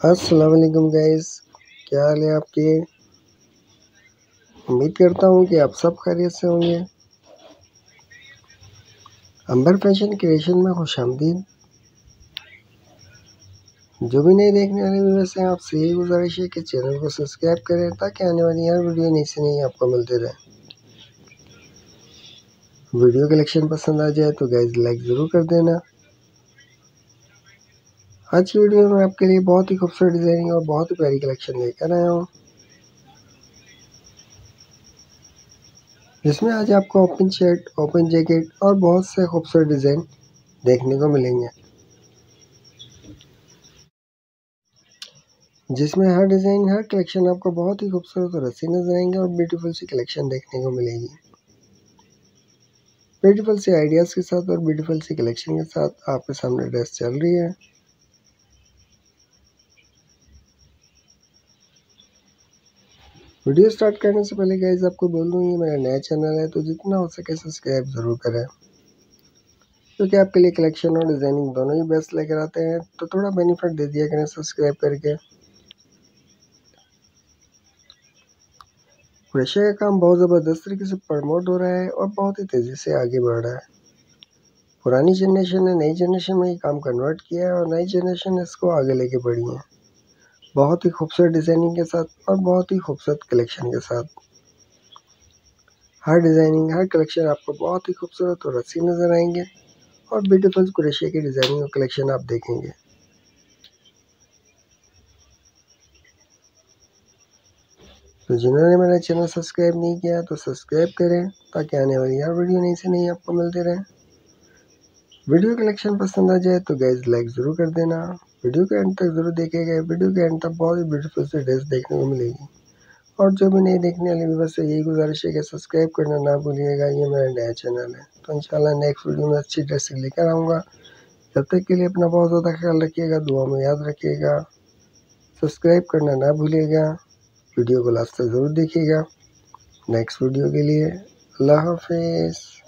अस्सलाम वालेकुम गाइस, क्या हाल है आपके। उम्मीद करता हूँ कि आप सब खैरियत से होंगे। अंबर फैशन क्रिएशन में खुशामदीद। जो भी नए देखने वाले व्यूअर्स हैं, आपसे यही गुजारिश है कि चैनल को सब्सक्राइब करें ताकि आने वाली हर वीडियो नई से नई आपको मिलते रहे। वीडियो कलेक्शन पसंद आ जाए तो गाइस लाइक ज़रूर कर देना। आज की वीडियो में आपके लिए बहुत ही खूबसूरत डिज़ाइनिंग और बहुत ही प्यारी कलेक्शन लेकर आया हूँ, जिसमें आज आपको ओपन शर्ट, ओपन जैकेट और बहुत से खूबसूरत डिज़ाइन देखने को मिलेंगे, जिसमें हर डिज़ाइन, हर कलेक्शन आपको बहुत ही खूबसूरत और अच्छी नजर आएंगे और ब्यूटीफुल सी कलेक्शन देखने को मिलेगी। ब्यूटीफुल सी आइडियाज़ के साथ और ब्यूटीफुल सी कलेक्शन के साथ आपके सामने ड्रेस चल रही है। वीडियो स्टार्ट करने से पहले गाइस आपको बोल दूँ, ये मेरा नया चैनल है तो जितना हो सके सब्सक्राइब ज़रूर करें, क्योंकि आपके लिए कलेक्शन और डिज़ाइनिंग दोनों ही बेस्ट लेकर आते हैं, तो थोड़ा बेनिफिट दे दिया करें सब्सक्राइब करके। क्रोशे का काम बहुत ज़बरदस्त तरीके से प्रमोट हो रहा है और बहुत ही तेज़ी से आगे बढ़ रहा है। पुरानी जनरेशन ने नई जनरेशन में ये काम कन्वर्ट किया है और नई जनरेशन इसको आगे लेके बढ़ी है, बहुत ही खूबसूरत डिज़ाइनिंग के साथ और बहुत ही खूबसूरत कलेक्शन के साथ। हर डिज़ाइनिंग, हर कलेक्शन आपको बहुत ही खूबसूरत और अच्छी नज़र आएंगे और ब्यूटीफुल क्रोशे की डिज़ाइनिंग और कलेक्शन आप देखेंगे। तो जिन्होंने मेरा चैनल सब्सक्राइब नहीं किया तो सब्सक्राइब करें ताकि आने वाली हर वीडियो नई से नई आपको मिलते रहे। वीडियो कलेक्शन पसंद आ जाए तो गाइस लाइक ज़रूर कर देना। वीडियो के एंड तक ज़रूर देखेगा। वीडियो के एंड तक बहुत ही ब्यूटीफुल सी ड्रेस देखने को मिलेगी। और जो भी नहीं देखने वाले व्यूअर्स से यही गुजारिश है कि सब्सक्राइब करना ना भूलिएगा। ये मेरा नया चैनल है, तो इंशाल्लाह नेक्स्ट वीडियो में अच्छी ड्रेस लेकर आऊँगा। तब तक के लिए अपना बहुत ज़्यादा ख्याल रखिएगा, दुआ में याद रखिएगा, सब्सक्राइब करना ना भूलिएगा, वीडियो को लास्ट तक ज़रूर देखिएगा। नेक्स्ट वीडियो के लिए अल्लाह हाफिज़।